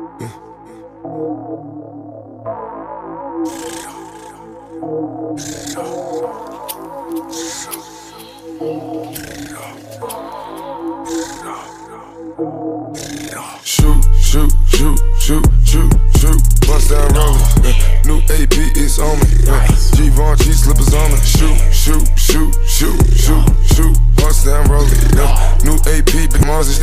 Shoot, shoot, shoot, shoot, shoot, shoot. Bust down rollin'. New AP is on me. G-Von G slippers on me. Shoot, shoot, shoot, shoot, shoot, shoot. Bust down rollin'. New AP big Mars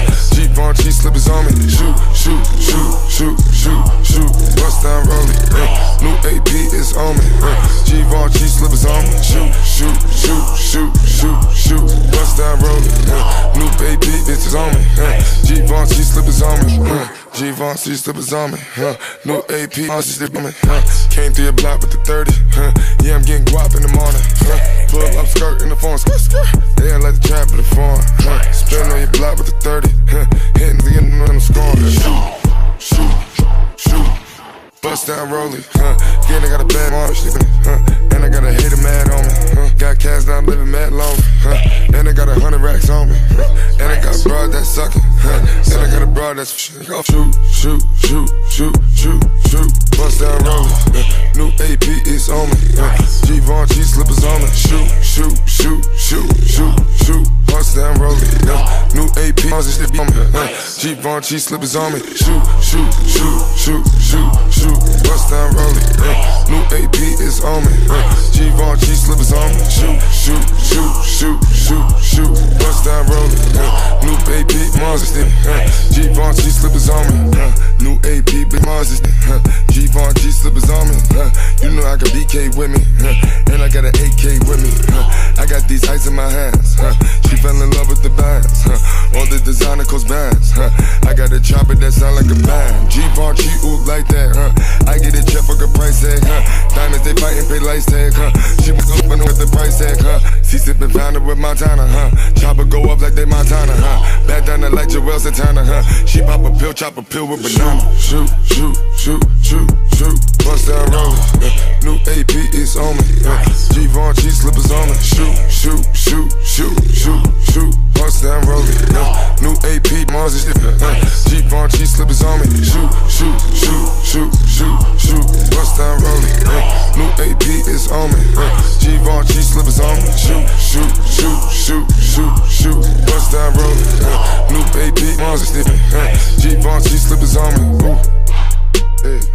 G-Von G slippers on me. Shoot, shoot, shoot, shoot, shoot, shoot. Bust down rollin'. New AP is on me. G-Von G slippers on me. Shoot, shoot, shoot, shoot, shoot, shoot. Bust down rollin'. New AP bitches on me. G-Von G slippers on me. G-Von G slippers on me. New AP slip on me. Came through your block with the 30. Yeah, I'm getting guap in the morning. Pull up skirt in the phone. Yeah, I like the trap in the phone. Spin on your block with the 30. Hitting the end of them scoring. Shoot, shoot, shoot. Bust down rolling. Again, I got a bad march. And I got a hater mad on me. Got cash now, I'm living mad long. And I got 100 racks on me. And I got a broad that's sucking. And I got a broad that's shoot, shoot, shoot, shoot, shoot, shoot. Bust down rolling. New AP is on me. G-Von G slippers on me. Shoot, shoot, shoot, shoot, shoot, shoot. Bust down rolling. New AP on me. G-Von G slippers on me. Shoot, shoot, shoot, shoot, shoot, shoot. Bust down rolling. New AP is on me. G-Von G slippers on me. Shoot, shoot, shoot, shoot, shoot, shoot. Bust down rolling. New AP Mars G-Von G slippers on me. New AP big Mars G-Von G slippers on me. You know I got BK with me. And I got an AK with me. I got these ice in my hands. She fell in love with the bands. All the designer coast bands. I got a chopper that sound like a band. G-Von G oop like that. I get a check for a price tag. Diamonds they fightin', pay lights tag. She was open with the price tag. She sippin' pounder with Montana. Chopper go up like they Montana. Back down like Joel Santana. She pop a pill, chop a pill with banana. Shoot, shoot, shoot, shoot, shoot. Bust down rollin'. New AP is on me. G-Von G slippers on me. Shoot, shoot, shoot, shoot, shoot, shoot. Bust down rollin'. New AP Mars G-Von G slippers on me. Shoot, shoot, shoot, shoot, shoot, shoot. Bust down rollin'. New AP is on me. G-Von G slippers on me. Shoot, shoot, shoot, shoot, shoot, shoot. Bust down rollin'. New AP Mars G-Von G slippers on me. Ooh. Hey.